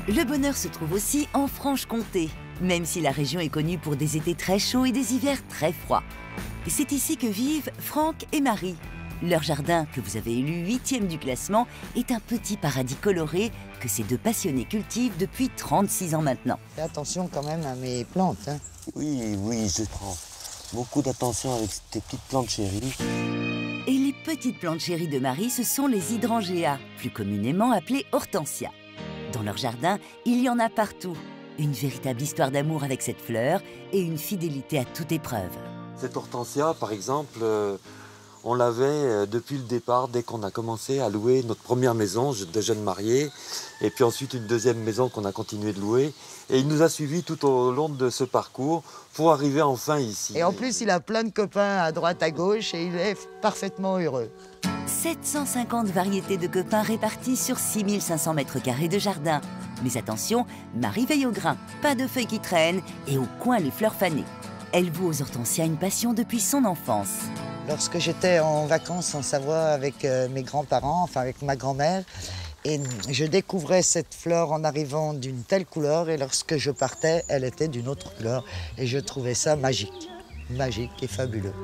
Le bonheur se trouve aussi en Franche-Comté, même si la région est connue pour des étés très chauds et des hivers très froids. C'est ici que vivent Franck et Marie. Leur jardin, que vous avez élu 8e du classement, est un petit paradis coloré que ces deux passionnés cultivent depuis 36 ans maintenant. Fais attention quand même à mes plantes. Hein. Oui, je prends beaucoup d'attention avec tes petites plantes chéries. Et les petites plantes chéries de Marie, ce sont les hydrangeas, plus communément appelées hortensias. Dans leur jardin, il y en a partout. Une véritable histoire d'amour avec cette fleur et une fidélité à toute épreuve. Cette hortensia, par exemple, on l'avait depuis le départ, dès qu'on a commencé à louer notre première maison de jeunes mariés, et puis ensuite une deuxième maison qu'on a continué de louer. Et il nous a suivis tout au long de ce parcours pour arriver enfin ici. Et en plus, il a plein de copains à droite, à gauche, et il est parfaitement heureux. 750 variétés de copains répartis sur 6500 mètres carrés de jardin. Mais attention, Marie veille au grain, pas de feuilles qui traînent et au coin les fleurs fanées. Elle voue aux hortensias une passion depuis son enfance. Lorsque j'étais en vacances en Savoie avec mes grands-parents, enfin avec ma grand-mère, et je découvrais cette fleur en arrivant d'une telle couleur, et lorsque je partais, elle était d'une autre couleur. Et je trouvais ça magique, magique et fabuleux.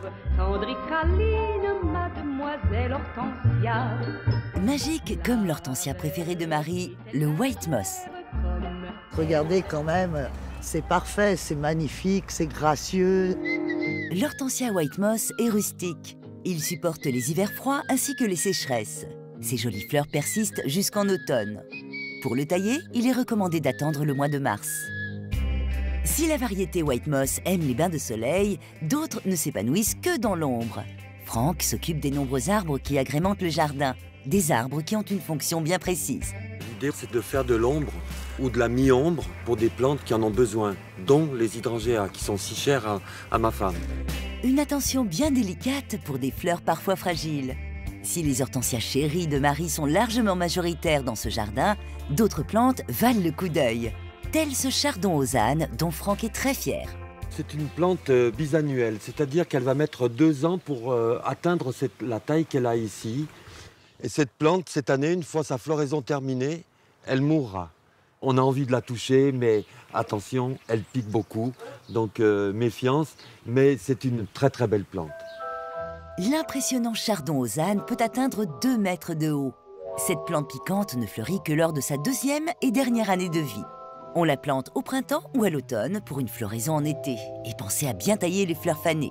Magique comme l'hortensia préférée de Marie, le white moss. Regardez quand même, c'est parfait, c'est magnifique, c'est gracieux. L'hortensia white moss est rustique. Il supporte les hivers froids ainsi que les sécheresses. Ses jolies fleurs persistent jusqu'en automne. Pour le tailler, il est recommandé d'attendre le mois de mars. Si la variété white moss aime les bains de soleil, d'autres ne s'épanouissent que dans l'ombre. Franck s'occupe des nombreux arbres qui agrémentent le jardin. Des arbres qui ont une fonction bien précise. L'idée, c'est de faire de l'ombre ou de la mi-ombre pour des plantes qui en ont besoin, dont les hydrangeas, qui sont si chères à ma femme. Une attention bien délicate pour des fleurs parfois fragiles. Si les hortensias chéries de Marie sont largement majoritaires dans ce jardin, d'autres plantes valent le coup d'œil. Tel ce chardon aux ânes dont Franck est très fier. C'est une plante bisannuelle, c'est-à-dire qu'elle va mettre 2 ans pour atteindre la taille qu'elle a ici. Et cette plante, cette année, une fois sa floraison terminée, elle mourra. On a envie de la toucher, mais attention, elle pique beaucoup, donc méfiance, mais c'est une très très belle plante. L'impressionnant chardon aux ânes peut atteindre 2 mètres de haut. Cette plante piquante ne fleurit que lors de sa 2e et dernière année de vie. On la plante au printemps ou à l'automne pour une floraison en été. Et pensez à bien tailler les fleurs fanées.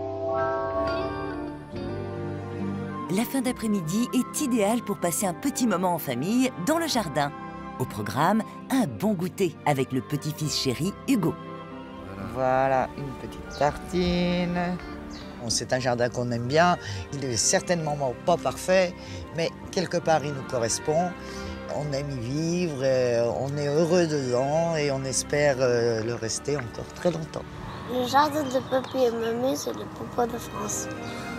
La fin d'après-midi est idéale pour passer un petit moment en famille dans le jardin. Au programme, un bon goûter avec le petit-fils chéri Hugo. Voilà, une petite tartine. Bon, c'est un jardin qu'on aime bien. Il est certainement pas parfait, mais quelque part, il nous correspond. On aime y vivre, on est heureux dedans et on espère le rester encore très longtemps. Le jardin de papy et mamie, c'est le papa de France.